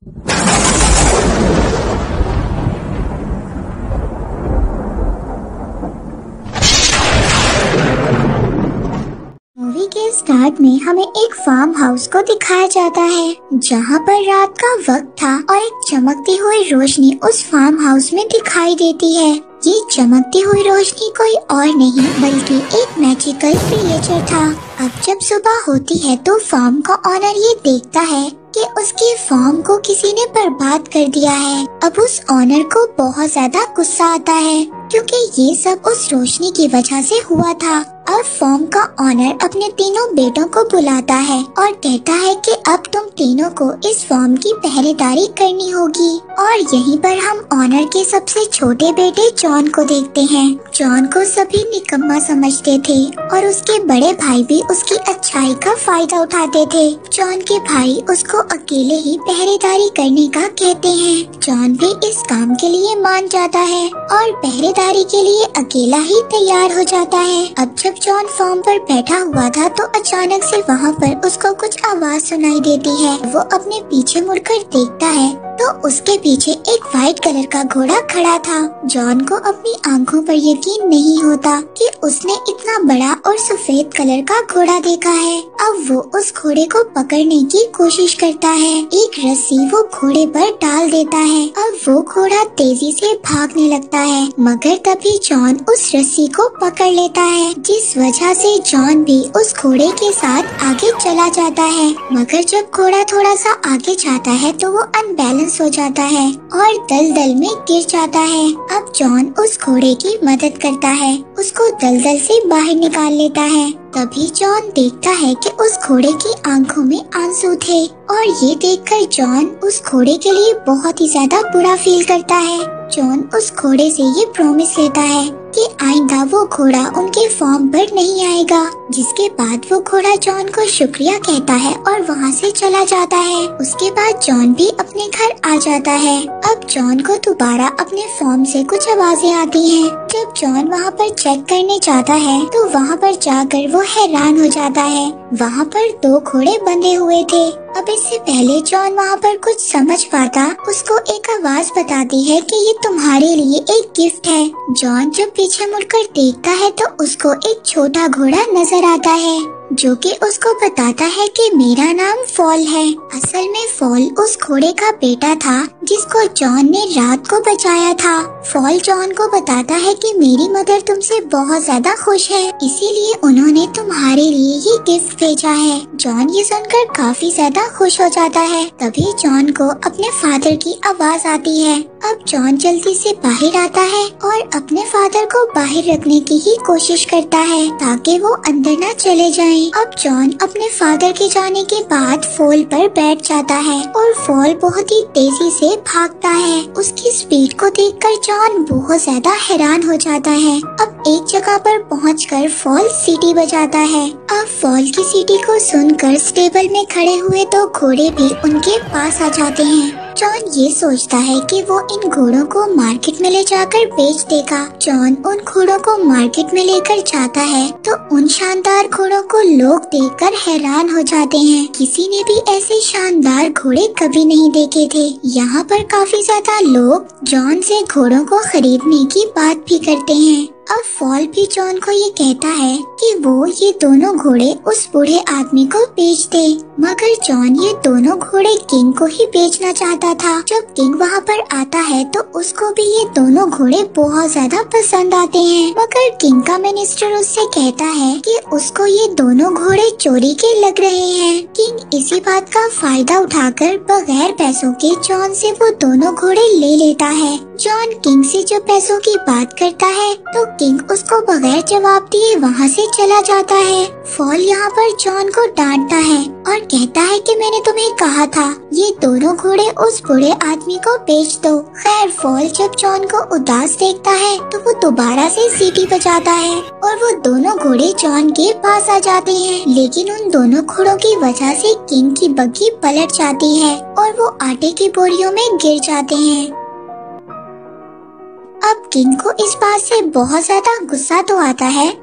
Movie के start में हमें एक फार्म हाउस को दिखाया जाता है जहाँ पर रात का वक्त था और एक चमकती हुई रोशनी उस फार्म हाउस में दिखाई देती है। ये चमकती हुई रोशनी कोई और नहीं बल्कि एक मैजिकल क्रिएचर था। अब जब सुबह होती है तो फार्म का ऑनर ये देखता है कि उसके फार्म को किसी ने बर्बाद कर दिया है। अब उस ऑनर को बहुत ज्यादा गुस्सा आता है क्योंकि ये सब उस रोशनी की वजह से हुआ था। अब फार्म का ऑनर अपने तीनों बेटों को बुलाता है और कहता है कि अब तुम तीनों को इस फार्म की पहरेदारी करनी होगी। और यहीं पर हम ऑनर के सबसे छोटे बेटे जॉन को देखते हैं। जॉन को सभी निकम्मा समझते थे और उसके बड़े भाई भी उसकी अच्छाई का फायदा उठाते थे। जॉन के भाई उसको अकेले ही पहरेदारी करने का कहते हैं। जॉन भी इस काम के लिए मान जाता है और पहरेदारी के लिए अकेला ही तैयार हो जाता है। अब जब जॉन फार्म पर बैठा हुआ था तो अचानक से वहाँ पर उसको कुछ आवाज सुनाई देती है। वो अपने पीछे मुड़कर देखता है तो उसके पीछे एक व्हाइट कलर का घोड़ा खड़ा था। जॉन को अपनी आंखों पर यकीन नहीं होता कि उसने इतना बड़ा और सफेद कलर का घोड़ा देखा है। अब वो उस घोड़े को पकड़ने की कोशिश करता है। एक रस्सी वो घोड़े पर डाल देता है। अब वो घोड़ा तेजी से भागने लगता है मगर तभी जॉन उस रस्सी को पकड़ लेता है, जिस वजह से जॉन भी उस घोड़े के साथ आगे चला जाता है। मगर जब घोड़ा थोड़ा सा आगे जाता है तो वो अनबैलेंस हो जाता है और दलदल में गिर जाता है। अब जॉन उस घोड़े की मदद करता है, उसको दलदल से बाहर निकाल लेता है। तभी जॉन देखता है कि उस घोड़े की आंखों में आंसू थे और ये देखकर जॉन उस घोड़े के लिए बहुत ही ज्यादा बुरा फील करता है। जॉन उस घोड़े से ये प्रॉमिस लेता है कि आइंदा वो घोड़ा उनके फार्म पर नहीं आएगा। जिसके बाद वो घोड़ा जॉन को शुक्रिया कहता है और वहाँ से चला जाता है। उसके बाद जॉन भी अपने घर आ जाता है। अब जॉन को दोबारा अपने फार्म से कुछ आवाजें आती हैं। जब जॉन वहाँ पर चेक करने जाता है तो वहाँ पर जाकर वो हैरान हो जाता है। वहाँ पर 2 घोड़े बंधे हुए थे। अब इससे पहले जॉन वहाँ पर कुछ समझ पाता, उसको एक आवाज बताती है कि ये तुम्हारे लिए एक गिफ्ट है। जॉन जब पीछे मुड़कर देखता है तो उसको एक छोटा घोड़ा नजर आता है जो कि उसको बताता है कि मेरा नाम फॉल है। असल में फॉल उस घोड़े का बेटा था जिसको जॉन ने रात को बचाया था। फॉल जॉन को बताता है कि मेरी मदर तुमसे बहुत ज्यादा खुश है, इसीलिए उन्होंने तुम्हारे लिए ये गिफ्ट भेजा है। जॉन ये सुनकर काफी ज्यादा खुश हो जाता है। तभी जॉन को अपने फादर की आवाज आती है। अब जॉन जल्दी से बाहर आता है और अपने फादर को बाहर रखने की ही कोशिश करता है ताकि वो अंदर न चले जाएं। अब जॉन अपने फादर के जाने के बाद फॉल पर बैठ जाता है और फॉल बहुत ही तेजी से भागता है। उसकी स्पीड को देखकर जॉन बहुत ज्यादा हैरान हो जाता है। अब एक जगह पर पहुंचकर फॉल सीटी बजाता है। अब फॉल की सीटी को सुनकर स्टेबल में खड़े हुए 2 घोड़े भी उनके पास आ जाते हैं। जॉन ये सोचता है कि वो इन घोड़ों को मार्केट में ले जाकर बेच देगा। जॉन उन घोड़ों को मार्केट में लेकर जाता है तो उन शानदार घोड़ों को लोग देखकर हैरान हो जाते हैं। किसी ने भी ऐसे शानदार घोड़े कभी नहीं देखे थे। यहाँ पर काफी ज्यादा लोग जॉन से घोड़ों को खरीदने की बात भी करते हैं। अब फॉल भी जॉन को ये कहता है कि वो ये दोनों घोड़े उस बूढ़े आदमी को बेच दे, मगर जॉन ये दोनों घोड़े किंग को ही बेचना चाहता था। जब किंग वहाँ पर आता है तो उसको भी ये दोनों घोड़े बहुत ज्यादा पसंद आते हैं, मगर किंग का मिनिस्टर उससे कहता है कि उसको ये दोनों घोड़े चोरी के लग रहे हैं। किंग इसी बात का फायदा उठाकर बगैर पैसों के जॉन से वो दोनों घोड़े ले लेता है। जॉन किंग से जब पैसों की बात करता है तो किंग उसको बगैर जवाब दिए वहाँ से चला जाता है। फॉल यहाँ पर जॉन को डांटता है और कहता है कि मैंने तुम्हें कहा था ये दोनों घोड़े उस बूढ़े आदमी को बेच दो। खैर फॉल जब जॉन को उदास देखता है तो वो दोबारा से सीटी बजाता है और वो दोनों घोड़े जॉन के पास आ जाते हैं, लेकिन उन दोनों घोड़ों की वजह से किंग की बग्गी पलट जाती है और वो आटे की बोरियों में गिर जाते हैं। अब किंग को इस बात से बहुत ज्यादा गुस्सा तो आता है,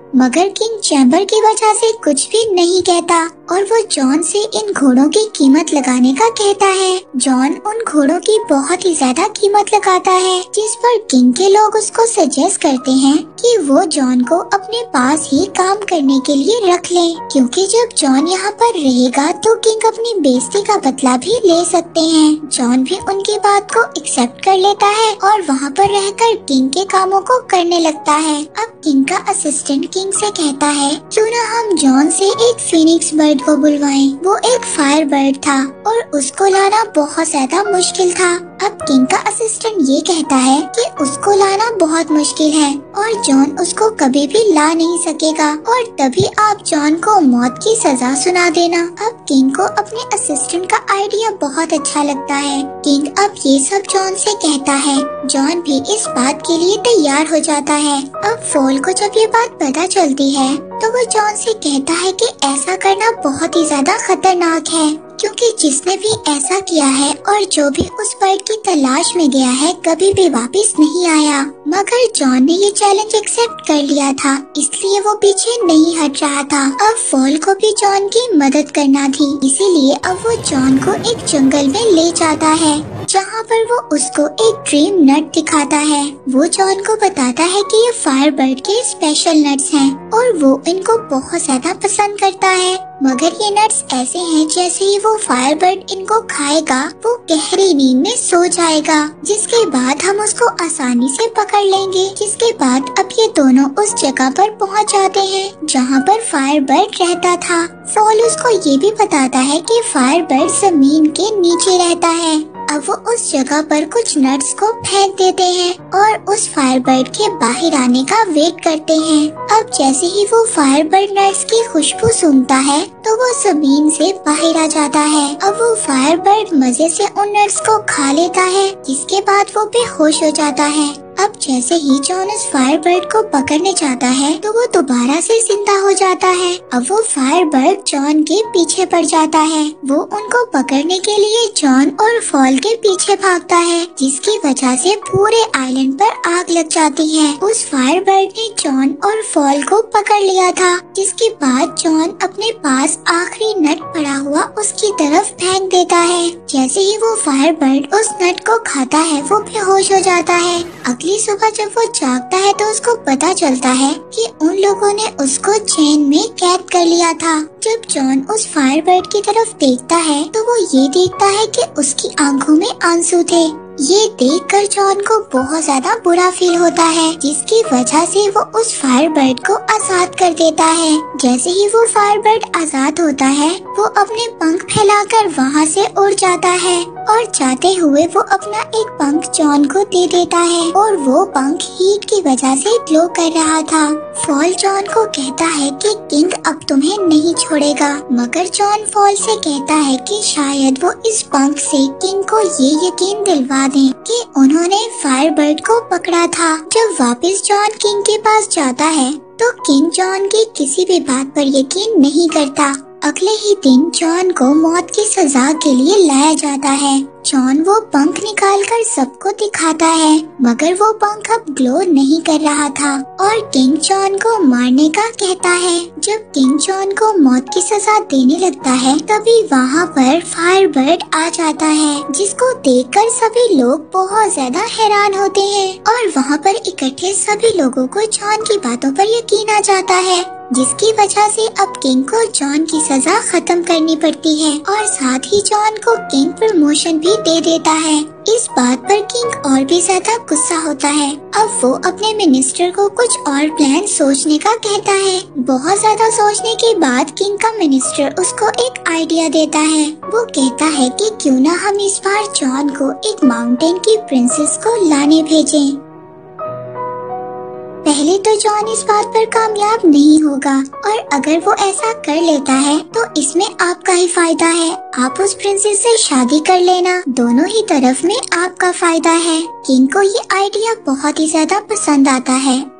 मगर किंग चैम्बर की वजह से कुछ भी नहीं कहता और वो जॉन से इन घोड़ों की कीमत लगाने का कहता है। जॉन उन घोड़ों की बहुत ही ज्यादा कीमत लगाता है, जिस पर किंग के लोग उसको सजेस्ट करते हैं कि वो जॉन को अपने पास ही काम करने के लिए रख ले, क्योंकि जब जॉन यहाँ पर रहेगा तो किंग अपनी बेइज्जती का बदला भी ले सकते हैं। जॉन भी उनकी बात को एक्सेप्ट कर लेता है और वहाँ पर रहकर किंग के कामों को करने लगता है। अब किंग का असिस्टेंट किंग से कहता है क्यों न हम जॉन से एक फिनिक्स बर्ड को बुलवाएं। वो एक फायर बर्ड था और उसको लाना बहुत ज्यादा मुश्किल था। अब किंग का असिस्टेंट ये कहता है कि उसको लाना बहुत मुश्किल है और जॉन उसको कभी भी ला नहीं सकेगा और तभी आप जॉन को मौत की सजा सुना देना। अब किंग को अपने असिस्टेंट का आइडिया बहुत अच्छा लगता है। किंग अब ये सब जॉन से कहता है। जॉन भी इस बात के लिए तैयार हो जाता है। अब फॉल को जब ये बात पता चलती है तो वो जॉन से कहता है कि ऐसा करना बहुत ही ज्यादा खतरनाक है, क्योंकि जिसने भी ऐसा किया है और जो भी उस बर्ड की तलाश में गया है कभी भी वापस नहीं आया। मगर जॉन ने ये चैलेंज एक्सेप्ट कर लिया था, इसलिए वो पीछे नहीं हट रहा था। अब फॉल को भी जॉन की मदद करना थी, इसीलिए अब वो जॉन को एक जंगल में ले जाता है, जहाँ पर वो उसको एक ड्रीम नट दिखाता है। वो जॉन को बताता है कि ये फायर बर्ड के स्पेशल नट्स हैं और वो इनको बहुत ज्यादा पसंद करता है। मगर ये नट्स ऐसे हैं जैसे ही वो फायर बर्ड इनको खाएगा वो गहरी नींद में सो जाएगा, जिसके बाद हम उसको आसानी से पकड़ लेंगे। जिसके बाद अब ये दोनों उस जगह पर पहुंच जाते हैं जहां पर फायर बर्ड रहता था। फॉल उसको ये भी बताता है कि फायर बर्ड जमीन के नीचे रहता है। अब वो उस जगह पर कुछ नट्स को फेंक देते हैं और उस फायर बर्ड के बाहर आने का वेट करते हैं। अब जैसे ही वो फायर बर्ड नट्स की खुशबू सूंघता है तो वो जमीन से बाहर आ जाता है। अब वो फायर बर्ड मजे से उन नट्स को खा लेता है, जिसके बाद वो बेहोश हो जाता है। अब जैसे ही जॉन उस फायर बर्ड को पकड़ने जाता है तो वो दोबारा से जिंदा हो जाता है। अब वो फायर बर्ड जॉन के पीछे पड़ जाता है। वो उनको पकड़ने के लिए जॉन और फॉल के पीछे भागता है, जिसकी वजह से पूरे आइलैंड पर आग लग जाती है। उस फायर बर्ड ने जॉन और फॉल को पकड़ लिया था, जिसके बाद जॉन अपने पास आखिरी नट पड़ा हुआ उसकी तरफ फेंक देता है। जैसे ही वो फायर बर्ड उस नट को खाता है वो बेहोश हो जाता है। अगली सुबह जब वो जागता है तो उसको पता चलता है कि उन लोगों ने उसको चेन में कैद कर लिया था। जब जॉन उस फायर बर्ड की तरफ देखता है तो वो ये देखता है कि उसकी आंखों में आंसू थे। ये देखकर जॉन को बहुत ज्यादा बुरा फील होता है, जिसकी वजह से वो उस फायर बर्ड को आजाद कर देता है। जैसे ही वो फायर बर्ड आजाद होता है वो अपने पंख फैलाकर वहाँ से उड़ जाता है और जाते हुए वो अपना एक पंख जॉन को दे देता है और वो पंख हीट की वजह से ग्लो कर रहा था। फॉल जॉन को कहता है कि किंग अब तुम्हें नहीं छोड़ेगा, मगर जॉन फॉल से कहता है कि शायद वो इस पंख से किंग को ये यकीन दिलवा दें कि उन्होंने फायर बर्ड को पकड़ा था। जब वापस जॉन किंग के पास जाता है तो किंग जॉन की किसी भी बात पर यकीन नहीं करता। अगले ही दिन जॉन को मौत की सजा के लिए लाया जाता है। जॉन वो पंख निकालकर सबको दिखाता है, मगर वो पंख अब ग्लो नहीं कर रहा था और किंग जॉन को मारने का कहता है। जब किंग जॉन को मौत की सजा देने लगता है तभी वहाँ पर फायर बर्ड आ जाता है, जिसको देखकर सभी लोग बहुत ज्यादा हैरान होते हैं और वहाँ पर इकट्ठे सभी लोगों को जॉन की बातों पर यकीन आ जाता है, जिसकी वजह से अब किंग को जॉन की सजा खत्म करनी पड़ती है और साथ ही जॉन को किंग प्रमोशन भी दे देता है। इस बात पर किंग और भी ज्यादा गुस्सा होता है। अब वो अपने मिनिस्टर को कुछ और प्लान सोचने का कहता है। बहुत ज्यादा सोचने के बाद किंग का मिनिस्टर उसको एक आइडिया देता है। वो कहता है कि क्यों ना हम इस बार जॉन को एक माउंटेन की प्रिंसेस को लाने भेजें। पहले तो जॉन इस बात पर कामयाब नहीं होगा और अगर वो ऐसा कर लेता है तो इसमें आपका ही फायदा है। आप उस प्रिंसेस से शादी कर लेना, दोनों ही तरफ में आपका फायदा है। किंग को ये आइडिया बहुत ही ज्यादा पसंद आता है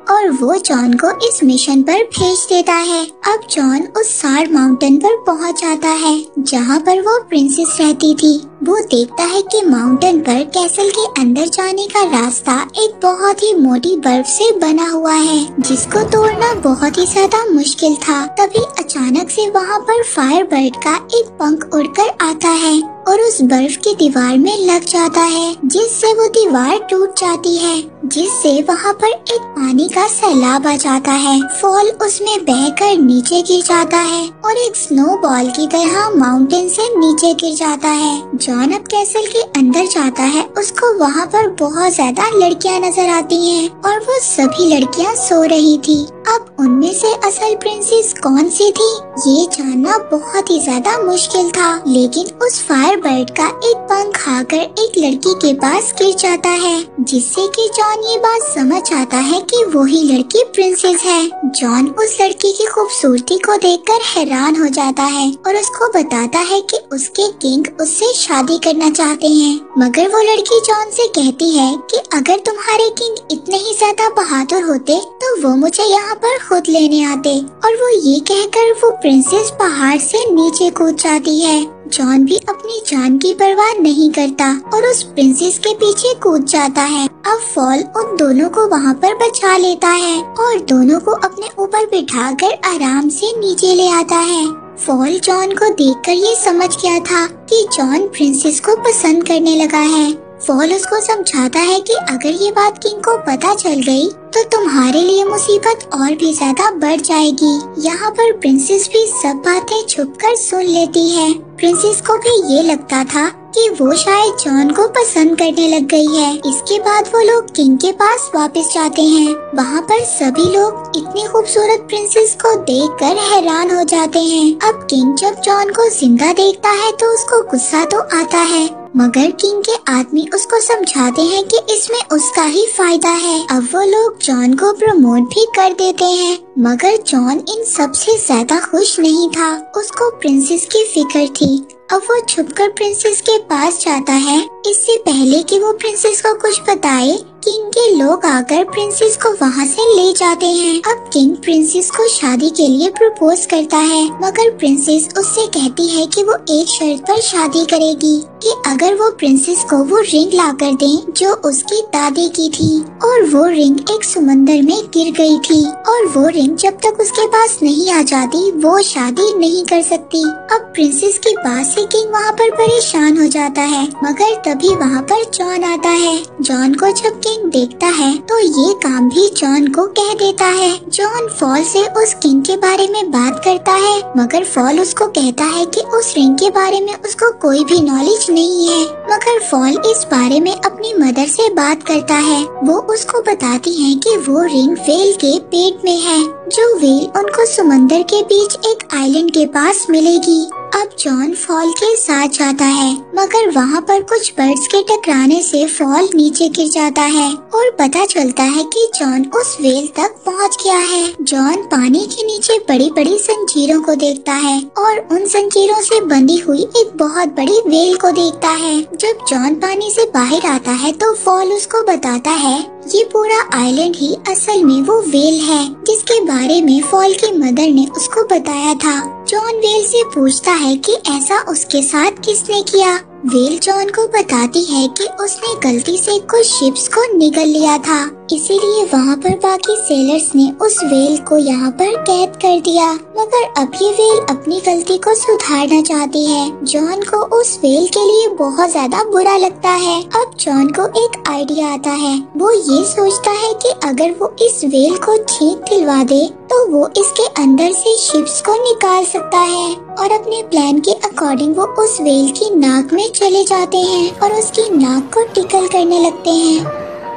और वो जॉन को इस मिशन पर भेज देता है। अब जॉन उस सार माउंटेन पर पहुंच जाता है जहां पर वो प्रिंसेस रहती थी। वो देखता है कि माउंटेन पर कैसल के अंदर जाने का रास्ता एक बहुत ही मोटी बर्फ से बना हुआ है जिसको तोड़ना बहुत ही ज्यादा मुश्किल था। तभी अचानक से वहाँ पर फायर बर्ड का एक पंख उड़कर आता है और उस बर्फ की दीवार में लग जाता है जिससे वो दीवार टूट जाती है, जिससे वहाँ पर एक पानी का सैलाब आ जाता है। फॉल उसमें बहकर नीचे गिर जाता है और एक स्नोबॉल की तरह माउंटेन से नीचे गिर जाता है। जॉन अब कैसल के अंदर जाता है। उसको वहाँ पर बहुत ज्यादा लड़कियाँ नजर आती हैं और वो सभी लड़कियाँ सो रही थी। अब उनमें से असल प्रिंसेस कौन सी थी ये जानना बहुत ही ज्यादा मुश्किल था, लेकिन उस फायर बर्ड का एक पंख आकर एक लड़की के पास गिर जाता है जिससे कि जॉन ये बात समझ आता है कि वही लड़की प्रिंसेस है। जॉन उस लड़की की खूबसूरती को देखकर हैरान हो जाता है और उसको बताता है कि उसके किंग उससे शादी करना चाहते हैं, मगर वो लड़की जॉन से कहती है कि अगर तुम्हारे किंग इतने ही ज्यादा बहादुर होते तो वो मुझे यहाँ पर खुद लेने आते। और वो ये कहकर वो प्रिंसेस पहाड़ से नीचे कूद जाती है। जॉन भी अपनी जान की परवाह नहीं करता और उस प्रिंसेस के पीछे कूद जाता है। अब फॉल उन दोनों को वहाँ पर बचा लेता है और दोनों को अपने ऊपर बिठाकर आराम से नीचे ले आता है। फॉल जॉन को देखकर ये समझ गया था कि जॉन प्रिंसेस को पसंद करने लगा है। फॉल उसको समझाता है कि अगर ये बात किंग को पता चल गई तो तुम्हारे लिए मुसीबत और भी ज्यादा बढ़ जाएगी। यहाँ पर प्रिंसेस भी सब बातें छुपकर सुन लेती है। प्रिंसेस को भी ये लगता था कि वो शायद जॉन को पसंद करने लग गई है। इसके बाद वो लोग किंग के पास वापस जाते हैं। वहाँ पर सभी लोग इतनी खूबसूरत प्रिंसेस को देखकर हैरान हो जाते हैं। अब किंग जब जॉन को जिंदा देखता है तो उसको गुस्सा तो आता है, मगर किंग के आदमी उसको समझाते हैं कि इसमें उसका ही फायदा है। अब वो लोग जॉन को प्रमोट भी कर देते हैं, मगर जॉन इन सबसे ज्यादा खुश नहीं था। उसको प्रिंसेस की फिक्र थी। अब वो छुपकर प्रिंसेस के पास जाता है। इससे पहले कि वो प्रिंसेस को कुछ बताए, किंग के लोग आकर प्रिंसेस को वहाँ से ले जाते हैं। अब किंग प्रिंसेस को शादी के लिए प्रपोज करता है, मगर प्रिंसेस उससे कहती है कि वो एक शर्त पर शादी करेगी कि अगर वो प्रिंसेस को वो रिंग ला कर दे जो उसकी दादी की थी। और वो रिंग एक समंदर में गिर गई थी और वो रिंग जब तक उसके पास नहीं आ जाती वो शादी नहीं कर सकती। अब प्रिंसेस की बात से किंग वहाँ पर परेशान हो जाता है, मगर तभी वहाँ पर जॉन आता है। जॉन को जब किंग देखता है तो ये काम भी जॉन को कह देता है। जॉन फॉल से उस किंग के बारे में बात करता है, मगर फॉल उसको कहता है कि उस रिंग के बारे में उसको कोई भी नॉलेज नहीं है। मगर फॉल इस बारे में अपनी मदर से बात करता है। वो उसको बताती है कि वो रिंग वेल के पेट में है, जो वेल उनको समंदर के बीच एक आइलैंड के पास मिलेगी। अब जॉन फॉल के साथ जाता है, मगर वहाँ पर कुछ बर्ड्स के टकराने से फॉल नीचे गिर जाता है और पता चलता है कि जॉन उस वेल तक पहुँच गया है। जॉन पानी के नीचे बड़ी बड़ी जंजीरों को देखता है और उन जंजीरों से बंधी हुई एक बहुत बड़ी वेल को देखता है। जब जॉन पानी से बाहर आता है तो फॉल उसको बताता है ये पूरा आइलैंड ही असल में वो वेल है जिसके बारे में फॉल की मदर ने उसको बताया था। जॉन वेल से पूछता है कि ऐसा उसके साथ किसने किया। वेल जॉन को बताती है कि उसने गलती से कुछ शिप्स को निगल लिया था, इसीलिए वहाँ पर बाकी सेलर्स ने उस वेल को यहाँ पर कैद कर दिया। मगर अब ये वेल अपनी गलती को सुधारना चाहती है। जॉन को उस वेल के लिए बहुत ज्यादा बुरा लगता है। अब जॉन को एक आइडिया आता है। वो ये सोचता है कि अगर वो इस वेल को ठीक दिलवा दे तो वो इसके अंदर से शिप्स को निकाल सकता है। और अपने प्लान के अकॉर्डिंग वो उस वेल की नाक में चले जाते हैं और उसकी नाक को टिकल करने लगते हैं।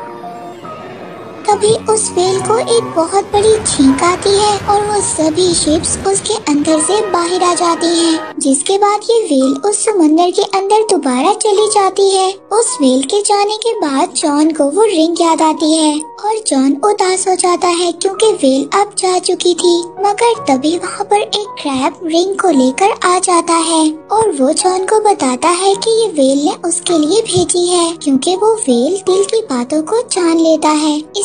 तभी उस वेल को एक बहुत बड़ी छींक आती है और वो सभी शिप्स उसके अंदर से बाहर आ जाती हैं। जिसके बाद ये वेल उस समंदर के अंदर दोबारा चली जाती है। उस वेल के जाने के बाद जॉन को वो रिंग याद आती है और जॉन उदास हो जाता है क्योंकि वेल अब जा चुकी थी। मगर तभी वहाँ पर एक क्रैब रिंग को लेकर आ जाता है और वो जॉन को बताता है कि ये वेल ने उसके लिए भेजी है क्योंकि वो वेल दिल की बातों को जान लेता है।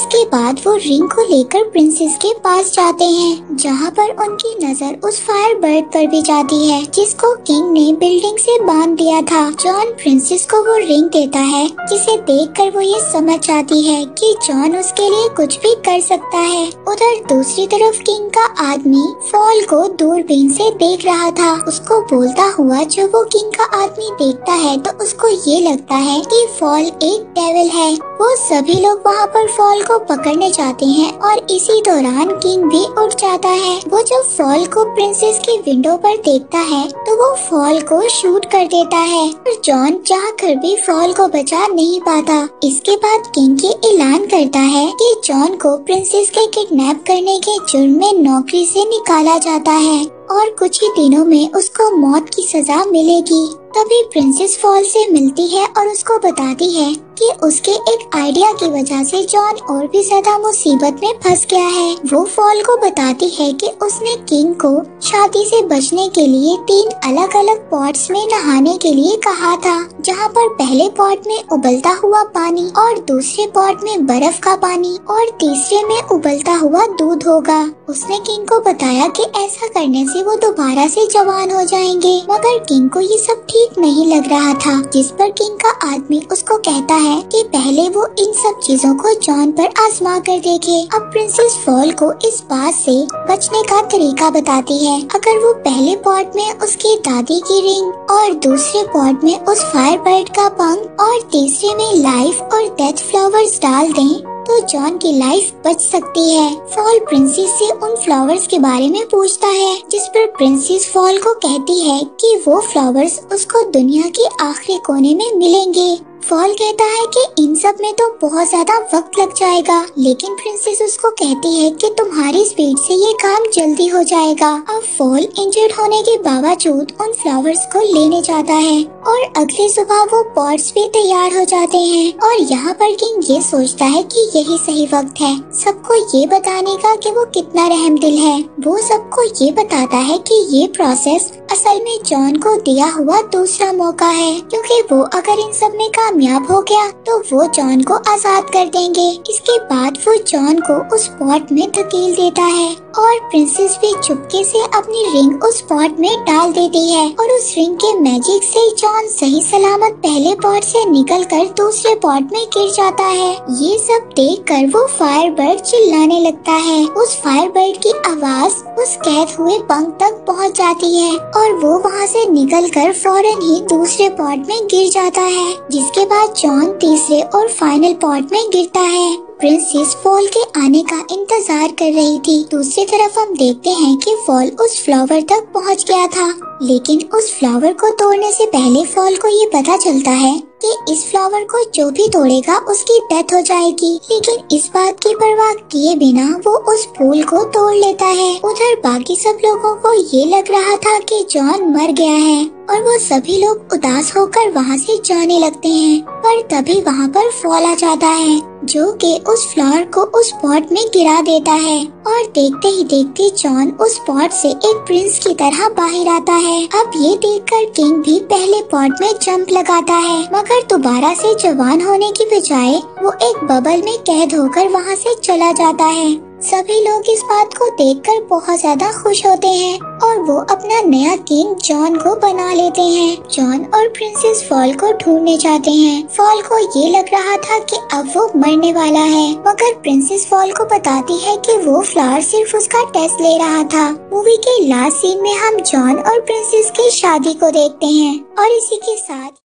इसके बाद वो रिंग को लेकर प्रिंसेस के पास जाते हैं, जहाँ पर उनकी नजर उस फायर बर्ड पर भी जाती है जिसको किंग ने बिल्डिंग से बांध दिया था। जॉन प्रिंसेस को वो रिंग देता है, जिसे देखकर वो ये समझ जाती है कि जॉन उसके लिए कुछ भी कर सकता है। उधर दूसरी तरफ किंग का आदमी फॉल को दूरबीन से देख रहा था। उसको बोलता हुआ जब वो किंग का आदमी देखता है तो उसको ये लगता है कि फॉल एक डेविल है। वो सभी लोग वहाँ पर फॉल को पकड़ने जाते हैं और इसी दौरान किंग भी उठ जाता है। वो जब फॉल को प्रिंसेस की विंडो पर देखता है तो वो फॉल को शूट कर देता है, पर जॉन चाहकर भी फॉल को बचा नहीं पाता। इसके बाद किंग ये ऐलान करता है कि जॉन को प्रिंसेस के किडनैप करने के जुर्म में नौकरी से निकाला जाता है और कुछ ही दिनों में उसको मौत की सजा मिलेगी। तभी प्रिंसेस फॉल से मिलती है और उसको बताती है कि उसके एक आइडिया की वजह से जॉन और भी ज्यादा मुसीबत में फंस गया है। वो फॉल को बताती है कि उसने किंग को शादी से बचने के लिए 3 अलग अलग पॉट्स में नहाने के लिए कहा था, जहाँ पर पहले पॉट में उबलता हुआ पानी और दूसरे पॉट में बर्फ का पानी और तीसरे में उबलता हुआ दूध होगा। उसने किंग को बताया कि ऐसा करने से वो दोबारा से जवान हो जाएंगे, मगर किंग को ये सब ठीक नहीं लग रहा था। जिस पर किंग का आदमी उसको कहता है कि पहले वो इन सब चीजों को जॉन पर आजमा कर देखे। अब प्रिंसेस फॉल को इस बात से बचने का तरीका बताती है। अगर वो पहले पॉट में उसकी दादी की रिंग और दूसरे पॉट में उस फायर बर्ड का पंख और तीसरे में लाइफ और डेथ फ्लावर्स डाल दें तो जॉन की लाइफ बच सकती है। फॉल प्रिंसेस से उन फ्लावर्स के बारे में पूछता है, जिस पर प्रिंसेस फॉल को कहती है कि वो फ्लावर्स उसको दुनिया के आखिरी कोने में मिलेंगे। फॉल कहता है कि इन सब में तो बहुत ज्यादा वक्त लग जाएगा, लेकिन प्रिंसेस उसको कहती है कि तुम्हारी स्पीड से ये काम जल्दी हो जाएगा। अब फॉल इंजर्ड होने के बावजूद उन फ्लावर्स को लेने जाता है और अगली सुबह वो पॉट्स भी तैयार हो जाते हैं और यहाँ पर किंग ये सोचता है कि यही सही वक्त है सबको ये बताने का कि वो कितना रहमदिल है। वो सबको ये बताता है कि ये प्रोसेस असल में जॉन को दिया हुआ दूसरा मौका है, क्योंकि वो अगर इन सब में कामयाब हो गया तो वो जॉन को आजाद कर देंगे। इसके बाद वो जॉन को उस पॉट में धकेल देता है और प्रिंसेस भी चुपके से अपनी रिंग उस पॉट में डाल देती है और उस रिंग के मैजिक से जॉन सही सलामत पहले पॉट से निकलकर दूसरे पॉट में गिर जाता है। ये सब देखकर वो फायर बर्ड चिल्लाने लगता है। उस फायर बर्ड की आवाज उस कैद हुए पंख तक पहुंच जाती है और वो वहां से निकलकर फौरन ही दूसरे पॉट में गिर जाता है, जिसके बाद जॉन तीसरे और फाइनल पॉट में गिरता है। प्रिंसेस फॉल के आने का इंतजार कर रही थी। दूसरी तरफ हम देखते हैं कि फॉल उस फ्लावर तक पहुंच गया था, लेकिन उस फ्लावर को तोड़ने से पहले फॉल को ये पता चलता है कि इस फ्लावर को जो भी तोड़ेगा उसकी डेथ हो जाएगी, लेकिन इस बात की परवाह किए बिना वो उस फूल को तोड़ लेता है। उधर बाकी सब लोगों को ये लग रहा था कि जॉन मर गया है और वो सभी लोग उदास होकर वहाँ से जाने लगते हैं, पर तभी वहाँ पर फॉल आ जाता है जो कि उस फ्लावर को उस पॉट में गिरा देता है और देखते ही देखते जॉन उस पॉट से एक प्रिंस की तरह बाहर आता है। अब ये देखकर किंग भी पहले पॉट में जंप लगाता है, मगर दोबारा से जवान होने की बजाय वो एक बबल में कैद होकर वहाँ से चला जाता है। सभी लोग इस बात को देखकर बहुत ज्यादा खुश होते हैं और वो अपना नया किंग जॉन को बना लेते हैं। जॉन और प्रिंसेस फॉल को ढूंढने जाते हैं। फॉल को ये लग रहा था कि अब वो मरने वाला है, मगर प्रिंसेस फॉल को बताती है कि वो फ्लावर सिर्फ उसका टेस्ट ले रहा था। मूवी के लास्ट सीन में हम जॉन और प्रिंसेस की शादी को देखते हैं और इसी के साथ